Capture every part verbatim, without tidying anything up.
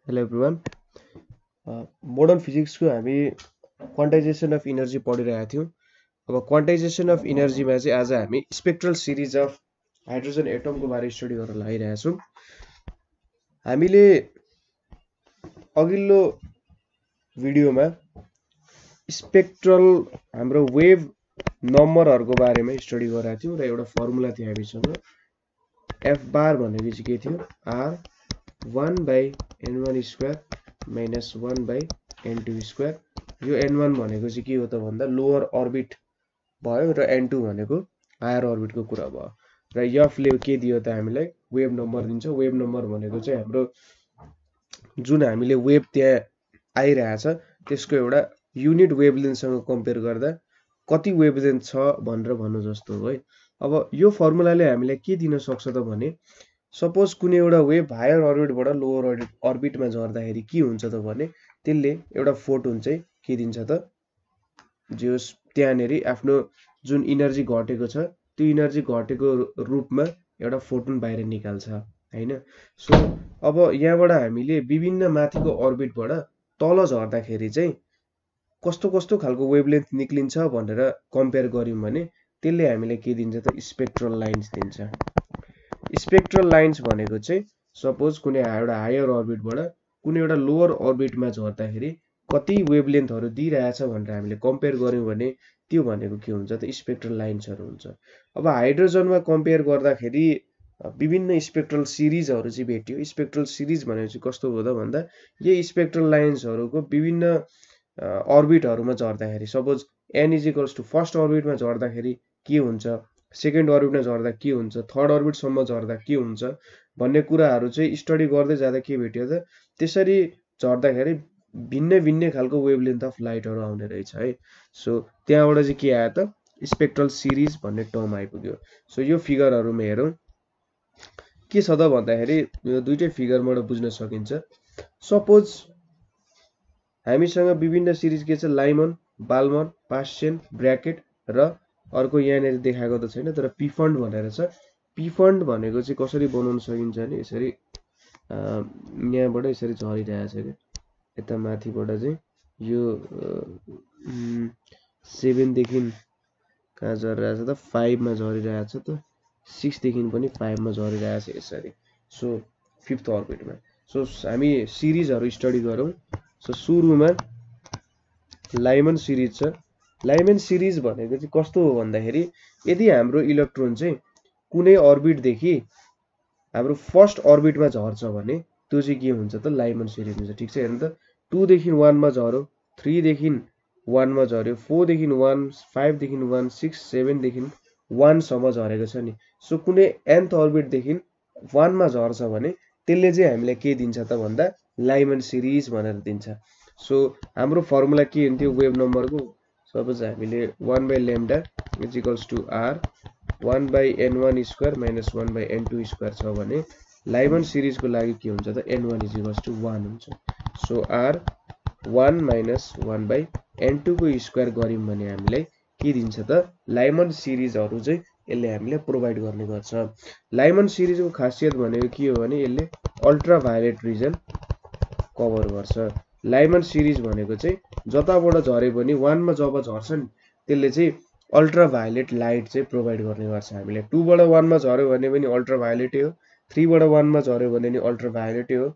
Hello everyone modern फिजिक्सको हामी quantisation of energy पढिरहेका थियौँ। अब क्वान्टाइजेसन अफ इनर्जीमा चाहिँ आज हामी स्पेक्ट्रल सिरिज अफ हाइड्रोजन एटमको बारे स्टडी गर्न लागिरहेका छौँ। हामीले अघिल्लो भिडियोमा स्पेक्ट्रल हाम्रो वेभ नम्बरहरूको बारेमा स्टडी गरेका थियौँ र एउटा फर्मुला थियो हामीसँग एफ बार भनेको चाहिँ के थियो R one by N one square minus one by N two square. यो एन वन भनेको चाहिँ के हो त भन्दा लोअर अर्बिट भयो र एन टू भनेको हायर अर्बिटको कुरा भयो र एफले के दियो त हामीलाई वेभ नम्बर दिन्छ। वेभ नम्बर भनेको चाहिँ हाम्रो जुन हामीले वेभ त्यहाँ आइरहेछ त्यसको एउटा युनिट वेभलेन्थसँग कम्पेयर गर्दा कति वेभलेन्थ छ भनेर भन्नु जस्तो हो है। अब यो फर्मुलाले हामीलाई के दिन सक्छ त भने सपोज कुनै एउटा वेभ हायर अर्बिटबाट लोअर अर्बिटमा झर्दाखेरि के हुन्छ त भने त्यसले एउटा फोटोन चाहिँ के दिन्छ त जो त्यहाँनेरि आफ्नो जुन इनर्जी घटेको छ त्यो इनर्जी घटेको रूपमा एउटा फोटोन बाहिर निकाल्छ हैन। सो अब यहाँबाट हामीले विभिन्न माथिको अर्बिटबाट तल झर्दाखेरि चाहिँ कस्तो कस्तो खालको वेभलेन्थ निक्लिन्छ भनेर कम्पेयर गर्यौं भने त्यसले हामीले के दिन्छ त स्पेक्ट्रल लाइन्स दिन्छ। स्पेक्ट्रल लाइन्स भनेको चाहिँ सपोज कुनै एउटा हायर अर्बिटबाट कुनै एउटा लोअर अर्बिटमा झर्दाखेरि कति वेभलेन्थहरू दिइरहेछ भनेर हामीले कम्पेयर गर्यौं भने त्यो भनेको के हुन्छ त स्पेक्ट्रल लाइन्सहरू हुन्छ। अब हाइड्रोजनमा कम्पेयर गर्दाखेरि विभिन्न स्पेक्ट्रल सिरिजहरू चाहिँ भेटियो। स्पेक्ट्रल सिरिज भनेको चाहिँ कस्तो हो त भन्दा यही स्पेक्ट्रल लाइन्सहरूको विभिन्न अर्बिटहरूमा झर्दाखेरि suppose N is equals to first अर्बिटमा झर्दाखेरि के हुन्छ, सेकेन्ड अर्बिटमा झर्दा के हुन्छ, थर्ड अर्बिटसम्म झर्दा के हुन्छ भन्ने कुराहरू चाहिँ स्टडी गर्दै जाँदा के भेट्यो त त्यसरी झर्दाखेरि भिन्न भिन्न खालको वेभलेन्थ अफ लाइटहरू आउने रहेछ है। सो त्यहाँबाट चाहिँ के आयो त स्पेक्ट्रल सिरिज भन्ने टर्म आइपुग्यो। सो यो फिगरहरूमा हेरौँ के छ त भन्दाखेरि यो दुईटै फिगरबाट बुझ्न सकिन्छ। सपोज हामीसँग विभिन्न सिरिज के छ लाइमन, बाल्मर, पास्चेन, ब्र्याकेट र अर्को यहाँनिर देखाएको त छैन तर पिफन्ड भनेर छ। पिफन्ड भनेको चाहिँ कसरी बनाउन सकिन्छ भने यसरी यहाँबाट यसरी झरिरहेछ क्या यता माथिबाट चाहिँ यो सेभेनदेखि कहाँ झरिरहेछ त फाइभमा झरिरहेछ त सिक्सदेखि पनि फाइभमा झरिरहेछ यसरी। सो फिफ्थ अर्बिटमा। सो हामी सिरिजहरू स्टडी गरौँ। सो सुरुमा लाइमन सिरिज छ। लाइमन सिरिज भनेको चाहिँ कस्तो हो भन्दाखेरि यदि हाम्रो इलेक्ट्रोन चाहिँ कुनै अर्बिटदेखि हाम्रो फर्स्ट अर्बिटमा झर्छ भने त्यो चाहिँ के हुन्छ त लाइमन सिरिज हुन्छ। ठिक छ हेर्नु त टू देखि वानमा झर्यो, थ्री देखि वानमा झर्यो, फोर देखि वान, फाइभ देखि वान, सिक्स, सेभेन देखि वानसम्म झरेको छ नि। सो कुनै एन्थ अर्बिटदेखि वानमा झर्छ भने त्यसले चाहिँ हामीलाई के दिन्छ त भन्दा लाइमन सिरिज भनेर दिन्छ। सो हाम्रो फर्मुला के हुन्थ्यो वेभ नम्बरको सपोज हामीले one by lambda is equals to R one by N one square minus one by N two square छ भने लाइमन सिरिजको लागि के हुन्छ त N one is equals to one हुन्छ। So R one minus one by N two को square गऱ्यौँ भने हामीलाई के दिन्छ त लाइमन सिरिजहरू चाहिँ यसले हामीलाई प्रोभाइड गर्ने गर्छ। लाइमन सिरिजको खासियत भनेको के हो भने यसले अल्ट्रा भायोलेट रिजन कभर गर्छ। लाइमन सिरिज भनेको चाहिँ जताबाट झरे पनि वानमा जब झर्छ नि त्यसले चाहिँ अल्ट्रा भायोलेट लाइट चाहिँ प्रोभाइड गर्ने गर्छ हामीलाई। टूबाट वानमा झर्यो भने पनि अल्ट्रा भायोलेटै हो, थ्रीबाट वानमा झर्यो भने पनि अल्ट्रा भायोलेटै हो।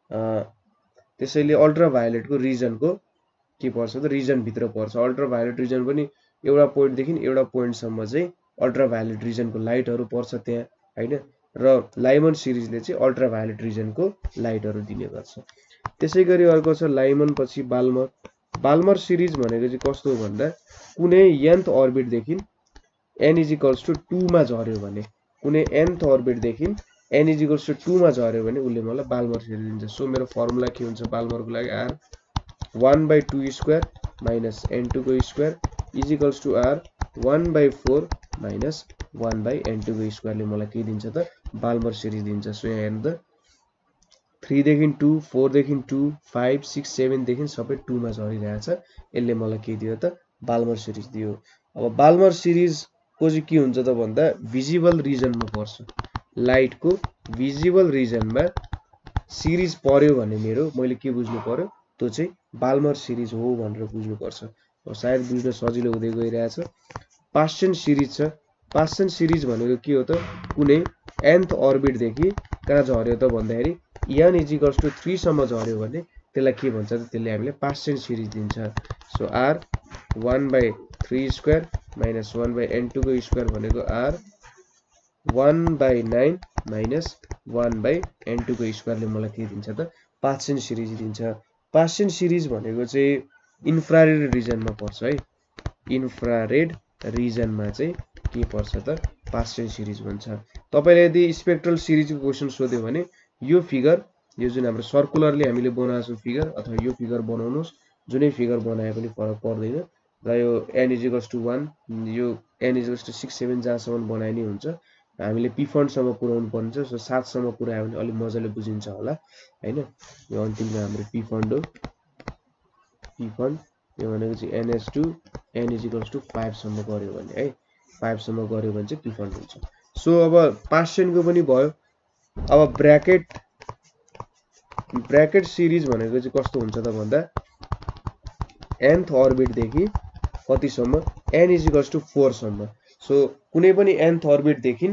त्यसैले अल्ट्रा भायोलेटको रिजनको के पर्छ त रिजनभित्र पर्छ। अल्ट्रा भायोलेट रिजन पनि एउटा पोइन्टदेखि एउटा पोइन्टसम्म चाहिँ अल्ट्रा भायोलेट रिजनको लाइटहरू पर्छ त्यहाँ होइन र लाइमन सिरिजले चाहिँ अल्ट्रा भायोलेट रिजनको लाइटहरू दिने गर्छ। त्यसै गरी अर्को छ लाइमन पछि बाल्मर। बाल्मर सिरिज भनेको चाहिँ कस्तो हो भन्दा कुनै एन्थ अर्बिटदेखि एन इज इक्वल्स टु टूमा झर्यो भने कुनै एन्थ अर्बिटदेखि एन इज इक्वल्स टु टूमा झर्यो भने उसले मलाई बाल्मर सिरिज दिन्छ। सो मेरो फर्मुला के हुन्छ बाल्मरको लागि R one by two square minus N two को square is equals to R one by four minus one by N two को स्क्वायरले मलाई के दिन्छ त बाल्मर सिरिज दिन्छ। सो यहाँ हेर्नु त थ्रीदेखि टू, फोरदेखि टू, फाइभ, सिक्स, सेभेनदेखि सबै टूमा झरिरहेछ यसले मलाई के दियो त बाल्मर सिरिज दियो। अब बाल्मर सिरिजको चाहिँ के हुन्छ त भन्दा भिजिबल रिजनमा पर्छ। लाइटको भिजिबल रिजनमा सिरिज पर्यो भने मेरो मैले के बुझ्नु पर्यो, त्यो चाहिँ बाल्मर सिरिज हो भनेर बुझ्नुपर्छ। सायद बुझ्न सजिलो हुँदै गइरहेछ। पास्चन सिरिज छ। पास्चन सिरिज भनेको के हो त, कुनै nth अर्बिट देखि कहाँ झर्यो त भन्दाखेरि n इजिकल्स टु थ्री सम्म झर्यो भने त्यसलाई के भन्छ त, त्यसले हामीले पास्चन सिरिज दिन्छ। So r one by three square minus one by N two को स्क्वायर भनेको r one by nine minus one by N two को स्क्वायरले मलाई के दिन्छ त, पास्चन सिरिज दिन्छ। पास्चन सिरिज भनेको चाहिँ इन्फ्रारेड रिजनमा पर्छ है। इन्फ्रारेड रिजनमा चाहिँ के पर्छ त, पास्चन सिरिज भन्छ। तपाईले यदि स्पेक्ट्रल सिरिजको क्वेशन सोध्यो भने यो फिगर, यो जुन हाम्रो सर्कुलरली हामीले बनाएको फिगर अथवा यो फिगर बनाउनुस्, जुनै फिगर बनाए पनि फरक पर्दैन। र यो n इजिकल्स टु वन, यो n is equals to six seven जहाँसम्म बनाए नै हुन्छ। हामीले पी फन्डसम्म पुर्याउनु पर्ने छ। सो सातसम्म पुर्यायो भने अलिक मजाले बुझिन्छ होला हैन। यो अन्तिममा हाम्रो पी फन्ड हो। पी फन्ड यो भनेको चाहिँ N S two n is equals to five सम्म गर्यो भने है, फाइभ सम्म गर्यो भने चाहिँ पी फन्ड हुन्छ। सो अब पास्चनको पनि भयो। अब ब्र्याकेट ब्र्याकेट सिरिज भनेको चाहिँ कस्तो हुन्छ त भन्दा nth अर्बिट देखि कतिसम्म, n इजिकल्स टु फोर सम्म। सो कुनै पनि nth अर्बिट देखि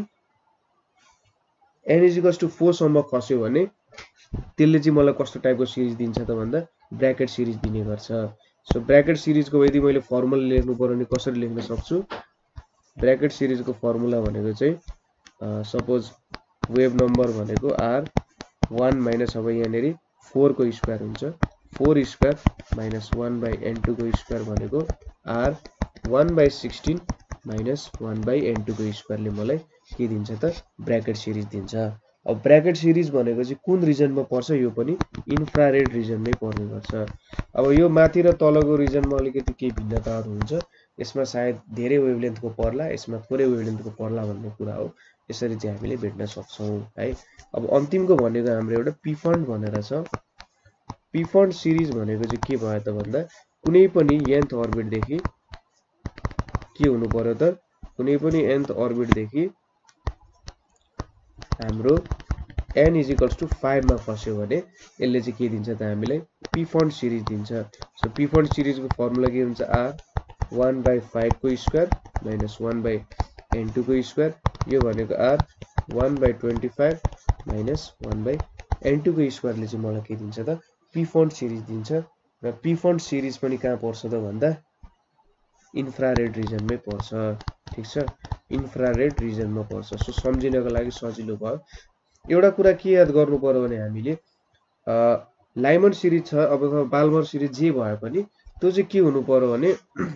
n इजिकल्स टु फोर सम्म खस्यो भने त्यसले चाहिँ मलाई कस्तो टाइपको सिरिज दिन्छ त भन्दा ब्र्याकेट सिरिज दिने गर्छ। सो ब्र्याकेट सिरिजको यदि मैले फर्मुला लेख्नु पर्यो भने कसरी लेख्न सक्छु, ब्र्याकेट सिरिजको फर्मुला भनेको चाहिँ सपोज वेभ नम्बर भनेको r वन माइनस अब यहाँनेरि फोर को स्क्वायर हुन्छ, four square minus one by N two को स्क्वायर भनेको r one by sixteen minus one by N two को स्क्वायरले मलाई के दिन्छ त, ब्र्याकेट सिरिज दिन्छ। अब ब्र्याकेट सिरिज भनेको चाहिँ कुन रिजनमा पर्छ, यो पनि इन्फ्रारेड रिजनमै पर्ने गर्छ। अब यो माथि र तलको रिजनमा अलिकति केही भिन्नताहरू हुन्छ। यसमा सायद धेरै वेभलेन्थको पर्ला, यसमा थोरै वेभलेन्थको पर्ला भन्ने कुरा हो। यसरी चाहिँ हामीले भेट्न सक्छौँ है। अब अन्तिमको भनेको हाम्रो एउटा पी फन्ड भनेर छ। पी फन्ड सिरिज भनेको चाहिँ के भयो त भन्दा कुनै पनि nth अर्बिट देखि के हुनु पर्यो त, कुनै पनि nth अर्बिट देखि हाम्रो n इजिकल्स टु फाइभ मा खस्यो भने यसले चाहिँ के दिन्छ त हामीलाई, पी फन्ड सिरिज दिन्छ। सो पी फन्ड सिरिजको फर्मुला के हुन्छ, r वन बाई फाइभ को square minus one by N two को स्क्वायर, यो भनेको r one by twenty five minus one by N two को स्क्वायरले चाहिँ मलाई के दिन्छ त, पी फन्ड सिरिज दिन्छ। र पी फन्ड सिरिज पनि कहाँ पर्छ त भन्दा इन्फ्रारेड रिजनमै पर्छ। ठिक छ, इन्फ्रारेड रिजनमा पर्छ। सो सम्झिनको लागि सजिलो भयो। एउटा कुरा के याद गर्नु पर्यो भने हामीले लाइमन सिरिज छ अब बाल्मर सिरिज जे भए पनि त्यो चाहिँ के हुनु पर्यो भने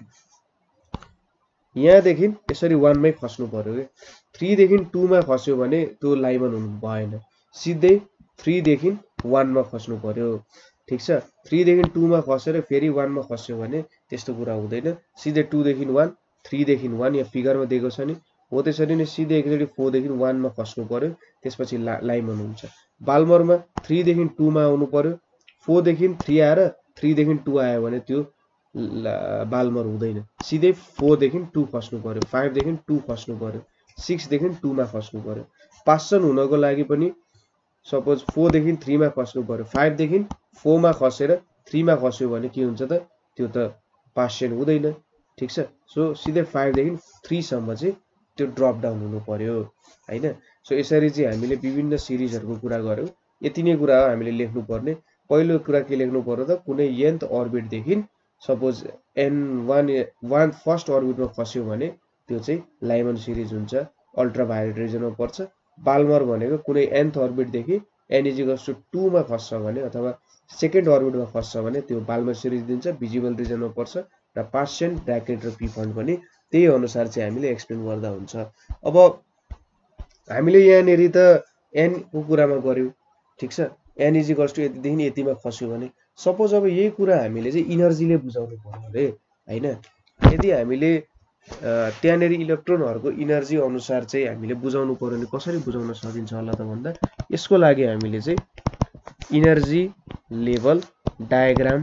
यहाँदेखि यसरी वानमै खस्नु पर्यो के। थ्री देखि टू मा खस्यो भने त्यो लाइमन हुनु भएन, सिधै थ्री देखि वन मा खस्नु पर्यो। ठिक छ, थ्री देखि टू मा खसेर फेरि वन मा खस्यो भने त्यस्तो कुरा हुँदैन। सिधै टू देखि वन, थ्री देखि वन या फिगरमा दिएको छ नि हो त्यसरी नै सिधै एकचोटि फोर देखि वन मा खस्नु पर्यो, त्यसपछि ला, लाइमन हुन्छ। बाल्मरमा थ्री देखि टू मा आउनु पर्यो, फोर देखि थ्री आएर थ्री देखि टू आयो भने त्यो बाल्मर हुँदैन, सिधै फोर देखि टू खस्नु पर्यो, फाइभ देखि टू खस्नु पर्यो, सिक्स देखि टू मा खस्नु पर्यो। पास्चन हुनको लागि पनि सपोज फोर देखि थ्री मा खस्नु पर्यो, फाइभ देखि फोर मा खसेर थ्री मा खस्यो भने के हुन्छ त, त्यो त पास्चन हुँदैन। ठिक छ, सो सिधै फाइभ देखि थ्री सम्म चाहिँ त्यो ड्रप डाउन हुनु पर्यो हैन। सो यसरी चाहिँ हामीले विभिन्न सिरिजहरुको कुरा गर्यौं। यति नै कुरा हो हामीले लेख्नु पर्ने। पहिलो कुरा के लेख्नु पर्यो त, कुनै nth अर्बिट देखि suppose n one one first अर्बिटमा खस्यो भने त्यो चाहिँ लाइमन सिरिज हुन्छ, अल्ट्राभायोलेट रिजनमा पर्छ। बाल्मर भनेको कुनै nth अर्बिट देखि n इक्वल्स टु टू मा खस्छ भने अथवा सेकेन्ड अर्बिटमा खस्छ भने त्यो बाल्मर सिरिज दिन्छ, भिजिबल रिजनमा पर्छ। र पास्चन, ब्र्याकेट र पी फन्ड पनि त्यही अनुसार चाहिँ हामीले एक्सप्लेन गर्दा हुन्छ। अब हामीले यहाँनेरि त n को कुरामा गर्यौं, ठीक छ, n इक्वल्स टु यति देखि यतिमा खस्यो भने सपोज अब यही कुरा हामीले चाहिँ इनर्जीले बुझाउनु पर्यो रे हैन। यदि हामीले त्यहाँनेरि इलेक्ट्रोनहरुको इनर्जी अनुसार चाहिँ हामीले बुझाउनु पर्यो भने कसरी बुझाउन सकिन्छ होला त भन्दा यसको लागि हामीले चाहिँ energy level diagram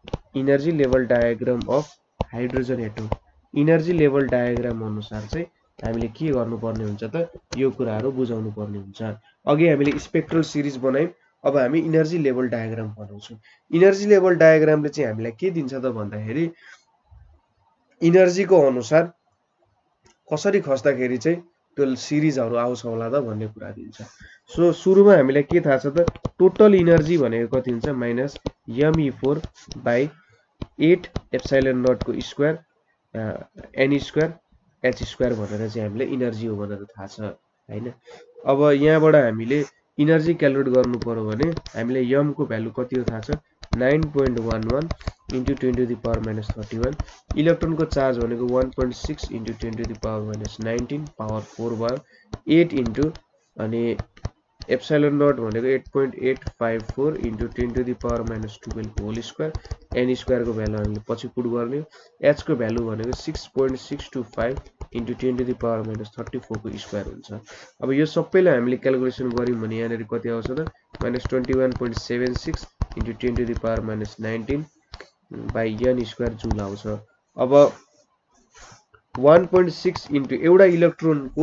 energy level diagram of hydrogen atom energy level diagram अनुसार चाहिँ हामीले के गर्नुपर्ने हुन्छ त यो कुराहरू बुझाउनु पर्ने हुन्छ। अघि हामीले स्पेक्ट्रल सिरिज बनायौँ, अब हामी इनर्जी लेभल डायग्राम बनाउँछौँ। इनर्जी लेभल डायग्रामले चाहिँ हामीलाई के दिन्छ त भन्दाखेरि इनर्जीको अनुसार कसरी खस्दाखेरि चाहिँ त्यो सिरिजहरू आउँछ होला त भन्ने कुरा दिन्छ। सो सुरुमा हामीलाई के थाहा छ त टोटल इनर्जी भनेको कति हुन्छ minus M E four by eight epsilon नटको square N square H square भनेर चाहिँ हामीले इनर्जी हो भनेर थाहा छ हैन। अब यहाँबाट हामीले इनर्जी क्यालकुलेट गर्नु पर्यो भने हामीले यम को भ्यालु कति हो थाहा छ nine point one one into ten to the power minus thirty one. इलेक्ट्रोनको चार्ज भनेको one point six into ten to the power minus nineteen power four भयो एट इन्टु अनि एप्सिलोन नट भनेको eight point eight five four into ten to the power minus twelve whole square N स्क्वायरको value हामीले पछि put गर्ने एचको value भनेको six point six two five into ten to the power minus thirty फोरको square हुन्छ। अब यो सबैलाई हामीले क्यालकुलेसन गऱ्यौँ भने यहाँनिर कति आउँछ त minus twenty one point seven six into ten to the power minus nineteen by N square joule आउँछ। अब वान पोइन्ट सिक्स इन्टु एउटा इलेक्ट्रोनको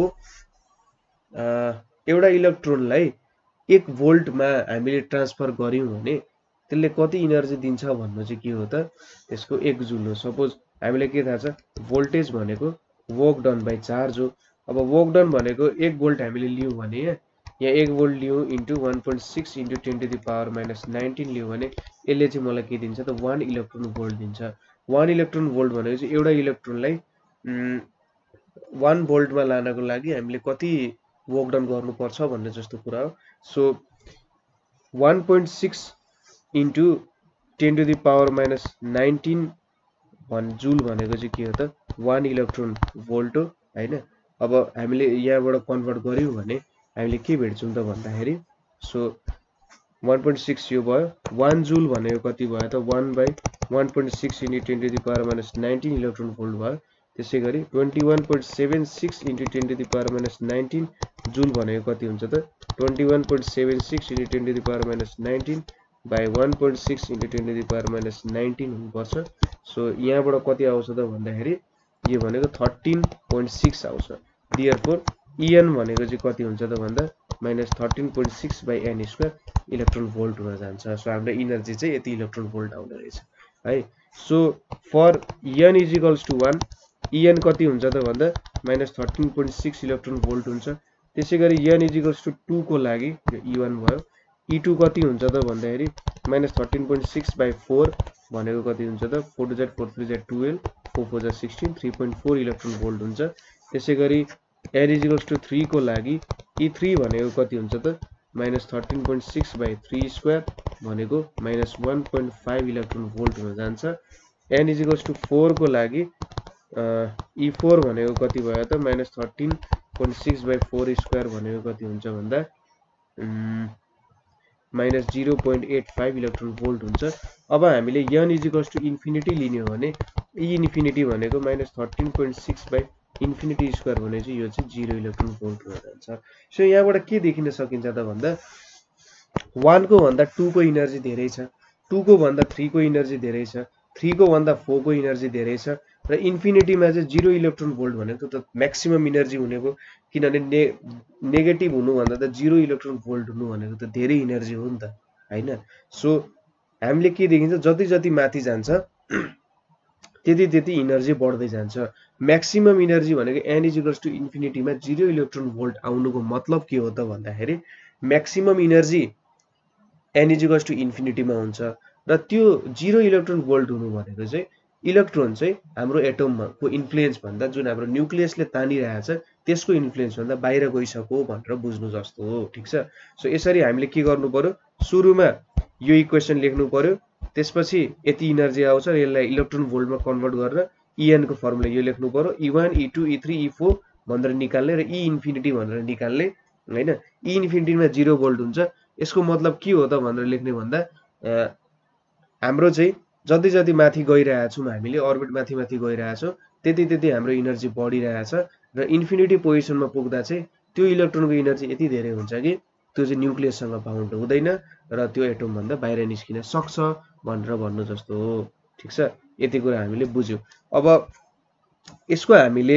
एउटा इलेक्ट्रोनलाई एक भोल्टमा हामीले ट्रान्सफर गऱ्यौँ भने त्यसले कति इनर्जी दिन्छ भन्नु चाहिँ के हो त त्यसको एक जुल हो। सपोज हामीले के थाहा छ भोल्टेज भनेको वर्क डन बाई चार्ज हो। अब वर्क डन भनेको एक भोल्ट हामीले लियौँ भने यहाँ एक भोल्ट लियौँ into one point six into ten to the power minus nineteen लियौँ भने यसले चाहिँ मलाई के दिन्छ त वान इलेक्ट्रोन भोल्ट दिन्छ। वान इलेक्ट्रोन भोल्ट भनेको चाहिँ एउटा इलेक्ट्रोनलाई वान भोल्टमा लानको लागि हामीले कति वर्क डन गर्नुपर्छ भन्ने जस्तो कुरा हो। So one point six into ten to the power minus nineteen भन् जुल भनेको चाहिँ के हो त वान इलेक्ट्रोन भोल्ट हो हैन। अब हामीले यहाँबाट कन्भर्ट गर्यौँ भने हामीले के भेट्छौँ त भन्दाखेरि सो वान पोइन्ट सिक्स यो भयो वान जुल भनेको कति भयो त one by one point six into ten to the power minus nineteen electron volt भयो। त्यसै गरी twenty one point seven six into ten to the power minus nineteen joule भनेको कति हुन्छ त twenty one point seven six into ten to the power minus nineteen by one point six into ten to the power minus nineteen हुनुपर्छ। So यहाँबाट कति आउँछ त भन्दाखेरि यो भनेको थर्टिन पोइन्ट सिक्स आउँछ। दियरफोर इएन भनेको चाहिँ कति हुन्छ त भन्दा minus thirteen point six by N square electron volt हुन जान्छ। सो हाम्रो इनर्जी चाहिँ यति इलेक्ट्रोन भोल्ट आउने रहेछ है। So for N is equals to one E N कति हुन्छ त भन्दा minus thirteen point six electron volt हुन्छ। त्यसै गरी N is equals to two को लागि यो ई वान भयो ई टू कति हुन्छ त भन्दाखेरि minus thirteen point six by four भनेको कति हुन्छ त four two Z four three Z twelve four four Z sixteen three point four electron volt हुन्छ। त्यसै गरी N is equals to three को लागि ई थ्री भनेको कति हुन्छ त minus thirteen point six by three square भनेको minus one point five electron volt हुन जान्छ। N is equals to four को लागि ई फोर भनेको कति भयो त minus thirteen point six by four square भनेको कति हुन्छ भन्दा minus zero point eight five electron volt हुन्छ। अब हामीले N is equals to infinity लिने हो भने ई इन्फिनिटी भनेको minus thirteen point six by infinity square भने चाहिँ यो चाहिँ जिरो इलेक्ट्रोन भोल्ट हुन जान्छ। सो यहाँबाट के देखिन सकिन्छ त भन्दा वान को भन्दा टू को इनर्जी धेरै छ, टू को भन्दा थ्री को इनर्जी धेरै छ, थ्री को भन्दा फोर को इनर्जी धेरै छ र इन्फिनिटीमा चाहिँ जिरो इलेक्ट्रोन भोल्ट भनेको त म्याक्सिमम इनर्जी हुनेको किनभने ने नेगेटिभ हुनुभन्दा त जिरो इलेक्ट्रोन भोल्ट हुनु भनेको त धेरै इनर्जी हो नि त हैन। सो हामीले के देखिन्छ जति जति माथि जान्छ त्यति त्यति इनर्जी बढ्दै जान्छ। म्याक्सिमम इनर्जी भनेको एन इज इक्वल्स टु इन्फिनिटीमा जिरो इलेक्ट्रोन भोल्ट आउनुको मतलब के हो त भन्दाखेरि maximum energy N is equals to इन्फिनिटीमा हुन्छ र त्यो जिरो इलेक्ट्रोन भोल्ट हुनु भनेको चाहिँ इलेक्ट्रोन चाहिँ हाम्रो एटमको इन्फ्लुएन्स भन्दा जुन हाम्रो न्युक्लियसले तानिरहेछ त्यसको इन्फ्लुएन्स भन्दा बाहिर गइसक्यो भनेर बुझ्नु जस्तो हो। ठिक छ। सो यसरी हामीले के गर्नु पर्यो सुरुमा यो इक्वेसन लेख्नु पर्यो, त्यसपछि यति इनर्जी आउँछ र यसलाई इलेक्ट्रोन भोल्टमा कन्भर्ट गरेर इएन को फर्मुला यो लेख्नु पर्यो E one E two E three E four भनेर निकाल्ने र ई इन्फिनिटी भनेर निकाल्ने हैन। ई इन्फिनिटीमा जिरो भोल्ट हुन्छ यसको मतलब के हो त भनेर लेख्ने भन्दा हाम्रो चाहिँ जति जति माथि गइरहेछौँ हामीले अर्बिट माथि माथि गइरहेछौँ त्यति त्यति हाम्रो इनर्जी बढिरहेछ र इन्फिनिटी पोजिसनमा पुग्दा चाहिँ त्यो इलेक्ट्रोनको इनर्जी यति धेरै हुन्छ कि त्यो चाहिँ न्युक्लियससँग बाउन्ड हुँदैन र त्यो एटम भन्दा बाहिर निस्किन सक्छ भनेर भन्नु जस्तो हो। ठिक छ। यति कुरा हामीले बुझ्यौँ। अब यसको हामीले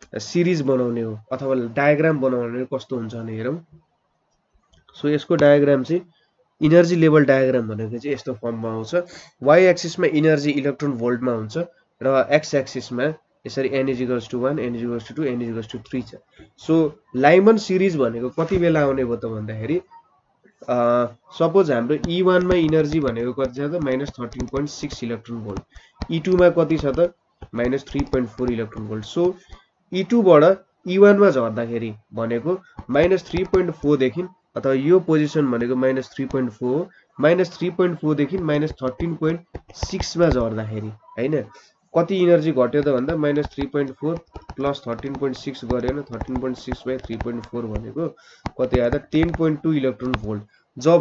सिरिज बनाउने हो अथवा डायग्राम बनाउने कस्तो हुन्छ भने हेरौँ। सो यसको डायग्राम चाहिँ इनर्जी लेभल डायग्राम भनेको चाहिँ यस्तो फर्ममा आउँछ। वाइ एक्सिसमा इनर्जी इलेक्ट्रोन भोल्टमा हुन्छ र एक्स एक्सिसमा यसरी n is equals to one, n is equals to two, n is equals to three छ। सो लाइमन सिरिज भनेको कति बेला आउने भयो त भन्दाखेरि सपोज हाम्रो ई वानमा इनर्जी भनेको कति छ त minus thirteen point six electron volt, E टूमा कति छ त minus three point four electron volt. So E टूबाट ई वानमा झर्दाखेरि भनेको माइनस थ्री पोइन्ट फोरदेखि अथवा यो पोजिसन भनेको माइनस थ्री पोइन्ट फोर हो, माइनस थ्री पोइन्ट फोरदेखि माइनस थर्टिन पोइन्ट सिक्समा झर्दाखेरि होइन कति इनर्जी घट्यो त भन्दा minus three point four plus thirteen point six गऱ्यो भने thirteen point six by three point four भनेको कति आयो त ten point two electron volt. जब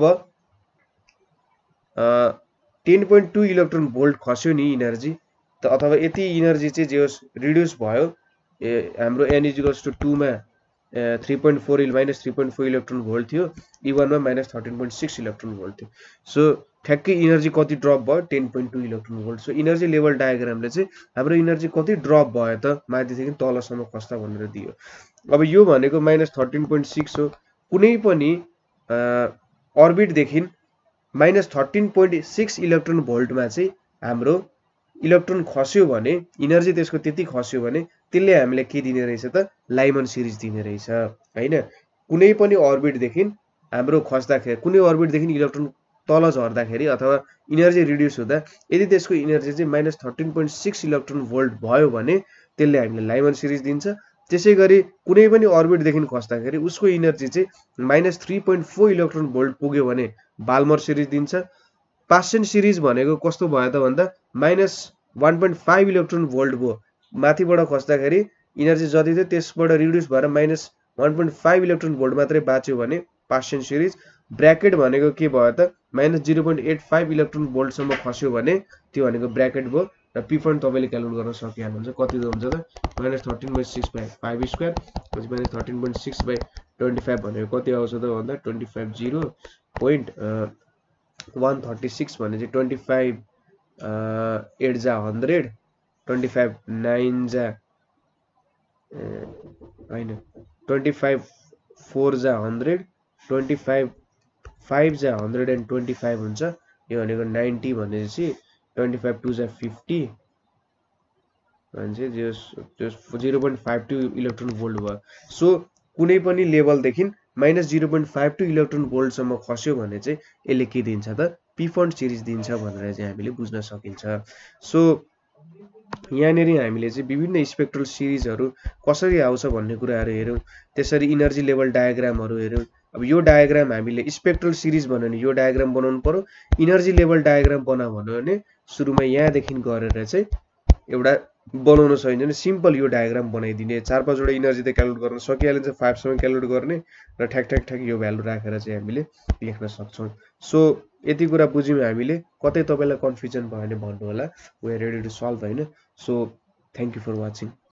ten point two electron volt खस्यो नि इनर्जी त अथवा यति इनर्जी चाहिँ जे होस् रिड्युस भयो ए हाम्रो एन इज इक्वल्स टु टूमा three point four minus three point four electron volt थियो, ई वानमा minus thirteen point six electron volt थियो। सो ठ्याक्कै इनर्जी कति ड्रप भयो ten point two electron volt. So energy level डायग्रामले चाहिँ हाम्रो इनर्जी कति ड्रप भयो त माथिदेखि तलसम्म खस्दा भनेर दियो। अब यो भनेको माइनस थर्टिन पोइन्ट सिक्स हो, कुनै पनि अर्बिटदेखि minus thirteen point six electron भोल्टमा चाहिँ हाम्रो इलेक्ट्रोन खस्यो भने इनर्जी त्यसको त्यति खस्यो भने त्यसले हामीलाई के दिने रहेछ त लाइमन सिरिज दिने रहेछ होइन। कुनै पनि अर्बिटदेखि हाम्रो खस्दाखेरि कुनै अर्बिटदेखि इलेक्ट्रोन तल झर्दाखेरि अथवा इनर्जी रिड्युस हुँदा यदि त्यसको इनर्जी चाहिँ minus thirteen point six electron volt भयो भने त्यसले हामीलाई लाइमन सिरिज दिन्छ। त्यसै गरी कुनै पनि अर्बिटदेखि खस्दाखेरि उसको इनर्जी चाहिँ minus three point four electron volt पुग्यो भने बाल्मर सिरिज दिन्छ। पास्चन सिरिज भनेको कस्तो भयो त भन्दा minus one point five electron volt भयो, माथिबाट खस्दाखेरि इनर्जी जति थियो त्यसबाट रिड्युस भएर minus one point five electron volt मात्रै बाँच्यो भने पास्चन सिरिज। ब्र्याकेट भनेको के भयो त minus zero point eight five electron भोल्टसम्म खस्यो भने त्यो भनेको ब्र्याकेट भयो र पी फन्ड तपाईँले क्यालकुलेट गर्न सकिहाल्नुहुन्छ कति हुन्छ त minus thirteen point six by five square पछि minus thirteen point six by twenty five भनेको कति आउँछ त भन्दा twenty five zero point one thirty six भने चाहिँ ट्वेन्टी फाइभ एट जा हन्ड्रेड, ट्वेन्टी फाइभ नाइन जा होइन ट्वेन्टी फाइभ फोर जा हन्ड्रेड, ट्वेन्टी फाइभ फाइभ जा हन्ड्रेड एन्ड ट्वेन्टी फाइभ हुन्छ। यो भनेको नाइन्टी भनेपछि ट्वेन्टी फाइभ टू जा फिफ्टी भन्छ त्यो zero point five two electron volt भयो। सो कुनै पनि लेभलदेखि minus zero point five two electron भोल्टसम्म खस्यो भने चाहिँ यसले के दिन्छ त पी फन्ड सिरिज दिन्छ भनेर चाहिँ हामीले बुझ्न सकिन्छ। सो यहाँनिर हामीले चाहिँ विभिन्न स्पेक्ट्रल सिरिजहरू कसरी आउँछ भन्ने कुराहरू हेऱ्यौँ। त्यसरी इनर्जी लेभल डायग्रामहरू हेऱ्यौँ। अब यो डायग्राम हामीले स्पेक्ट्रल सिरिज भन्यो भने यो डायग्राम बनाउनु पर्यो, इनर्जी लेभल डायग्राम बना भन्यो भने सुरुमा यहाँदेखि गरेर चाहिँ एउटा बनाउन सकिन्छ भने सिम्पल यो डायग्राम बनाइदिने, चार पाँचवटा इनर्जी त क्यालकुलेट गर्न सकिहालिन्छ, फाइभसम्म क्यालकुलेट गर्ने र ठ्याक ठ्याक ठ्याक यो भ्यालु राखेर चाहिँ हामीले लेख्न सक्छौँ। सो यति कुरा बुझ्यौँ हामीले, कतै तपाईँलाई कन्फ्युजन भयो भने भन्नु होला, we are ready to solve होइन। So thank you for watching.